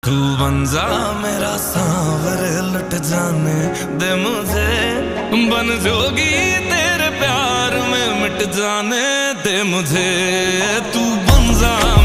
तू बन जा मेरा सांवरे लट जाने दे मुझे, बन जोगी तेरे प्यार में मिट जाने दे मुझे। तू बन जा